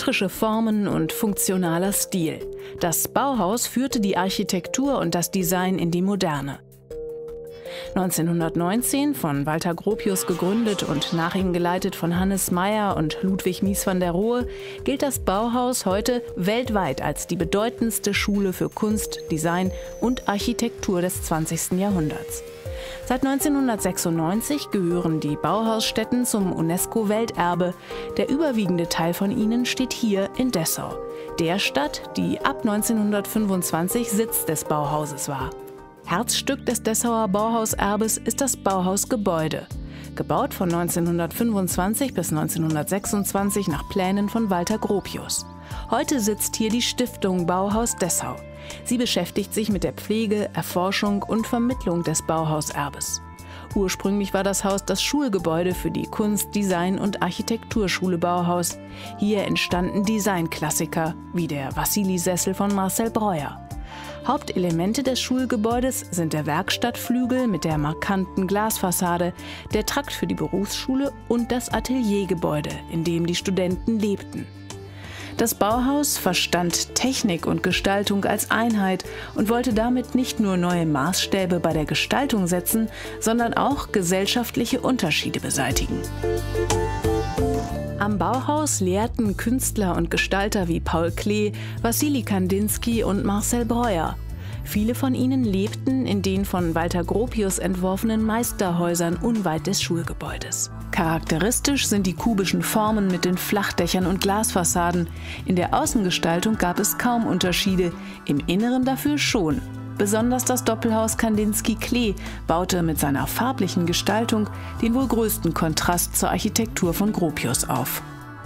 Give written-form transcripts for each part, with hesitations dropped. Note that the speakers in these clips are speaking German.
Symmetrische Formen und funktionaler Stil. Das Bauhaus führte die Architektur und das Design in die Moderne. 1919 von Walter Gropius gegründet und nach ihm geleitet von Hannes Meyer und Ludwig Mies van der Rohe, gilt das Bauhaus heute weltweit als die bedeutendste Schule für Kunst, Design und Architektur des 20. Jahrhunderts. Seit 1996 gehören die Bauhausstätten zum UNESCO-Welterbe. Der überwiegende Teil von ihnen steht hier in Dessau, der Stadt, die ab 1925 Sitz des Bauhauses war. Herzstück des Dessauer Bauhauserbes ist das Bauhausgebäude. Gebaut von 1925 bis 1926 nach Plänen von Walter Gropius. Heute sitzt hier die Stiftung Bauhaus Dessau. Sie beschäftigt sich mit der Pflege, Erforschung und Vermittlung des Bauhauserbes. Ursprünglich war das Haus das Schulgebäude für die Kunst-, Design- und Architekturschule Bauhaus. Hier entstanden Designklassiker wie der Vassili-Sessel von Marcel Breuer. Hauptelemente des Schulgebäudes sind der Werkstattflügel mit der markanten Glasfassade, der Trakt für die Berufsschule und das Ateliergebäude, in dem die Studenten lebten. Das Bauhaus verstand Technik und Gestaltung als Einheit und wollte damit nicht nur neue Maßstäbe bei der Gestaltung setzen, sondern auch gesellschaftliche Unterschiede beseitigen. Am Bauhaus lehrten Künstler und Gestalter wie Paul Klee, Wassili Kandinsky und Marcel Breuer. Viele von ihnen lebten in den von Walter Gropius entworfenen Meisterhäusern unweit des Schulgebäudes. Charakteristisch sind die kubischen Formen mit den Flachdächern und Glasfassaden. In der Außengestaltung gab es kaum Unterschiede, im Inneren dafür schon. Besonders das Doppelhaus Kandinsky-Klee baute mit seiner farblichen Gestaltung den wohl größten Kontrast zur Architektur von Gropius auf.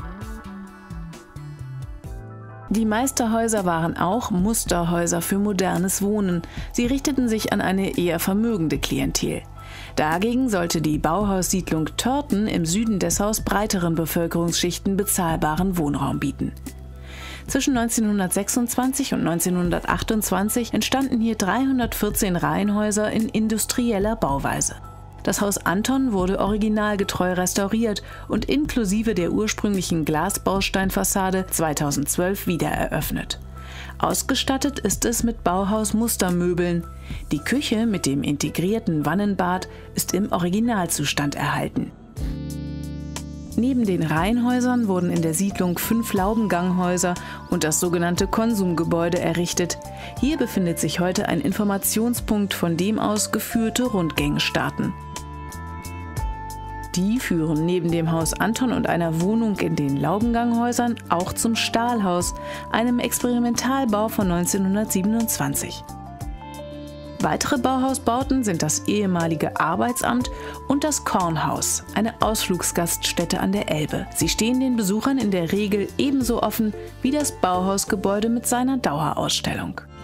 Die Meisterhäuser waren auch Musterhäuser für modernes Wohnen. Sie richteten sich an eine eher vermögende Klientel. Dagegen sollte die Bauhaussiedlung Törten im Süden Dessaus breiteren Bevölkerungsschichten bezahlbaren Wohnraum bieten. Zwischen 1926 und 1928 entstanden hier 314 Reihenhäuser in industrieller Bauweise. Das Haus Anton wurde originalgetreu restauriert und inklusive der ursprünglichen Glasbausteinfassade 2012 wiedereröffnet. Ausgestattet ist es mit Bauhaus-Mustermöbeln. Die Küche mit dem integrierten Wannenbad ist im Originalzustand erhalten. Neben den Reihenhäusern wurden in der Siedlung 5 Laubenganghäuser und das sogenannte Konsumgebäude errichtet. Hier befindet sich heute ein Informationspunkt, von dem aus geführte Rundgänge starten. Die führen neben dem Haus Anton und einer Wohnung in den Laubenganghäusern auch zum Stahlhaus, einem Experimentalbau von 1927. Weitere Bauhausbauten sind das ehemalige Arbeitsamt und das Kornhaus, eine Ausflugsgaststätte an der Elbe. Sie stehen den Besuchern in der Regel ebenso offen wie das Bauhausgebäude mit seiner Dauerausstellung.